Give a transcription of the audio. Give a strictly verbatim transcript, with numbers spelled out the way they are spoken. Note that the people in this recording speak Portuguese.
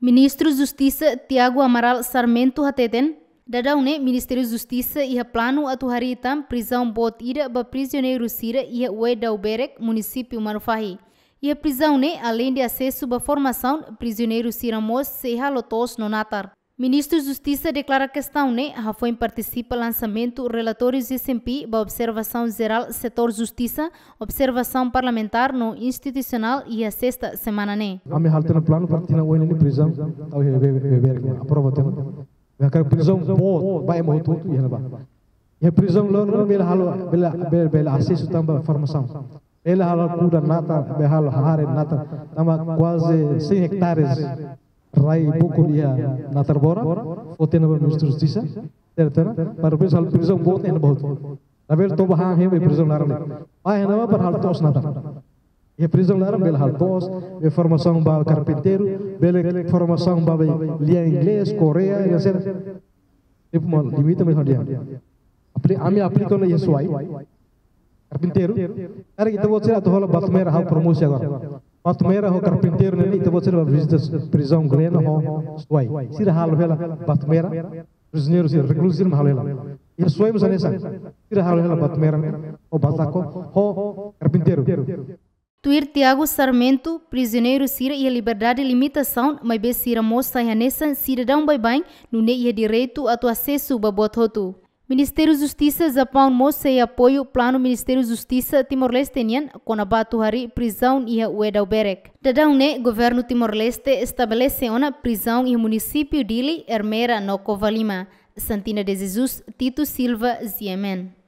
Ministro Justiça Tiago Amaral Sarmento hateten dadaune Ministério Justiça e planu atu harí itam prisão bot ira ba prisioneiro sira e o dauberek Munisípiu Manufahi. E a prisão ne além de acesso ba formação prisioneiro sira mos se halotos no natar. Ministro Justiça declara questão ne ha foi participa lançamento relatórios S M P ba observação geral setor justiça, observação parlamentar no institucional e a sexta semana ne. Ami haltena plano partina o ini prisão tau he aprovatena. Vai querer prisão bot vai mo tudo e ba. E prisão lor bela halo bela bela bela acesso tamba formação. Bela halo kuda nata bela halo harí nata tamba quase cem hectares rai buku dia natar bora, foto na Ministro Justiça, tertera, para depois hal prisão bot ainda बहुत. Navel to bahang he prisão laram. Ah, ainda vai para hal tos natar. E prisão laram bel hal tos, be formação ba carpinteiro, bel formação ba lia inglês, Coreia, e assim. Tipo mal limita me dia. Apli ami aplica no yesuai. Carpinteiro. Cara kita buat sila to hal batmera hal promosi agora. Batmera ho carpinteiro nem te você vai visitar prisão grande ho suai. Sira halo hela batmera prisioneiro sira recluso halo hela. E suai mas nessa. Sira halo hela batmera ho batako ho carpinteiro. Tuir Tiago Sarmento, prisioneiro sira e a liberdade de limitação, mas be sira moça e nessa cidadão bem bem, no ne direito a tu acesso ba bototu. Ministério Justiça Japão moça e apoio plano Ministério Justiça Timor-Leste nian com a batu harí prizaun e o dauberek. Dadang ne Governu Timor-Leste estabelece uma prisão e município dili Ermera no Covalima. Santina de Jesus, Tito Silva, Ziemen.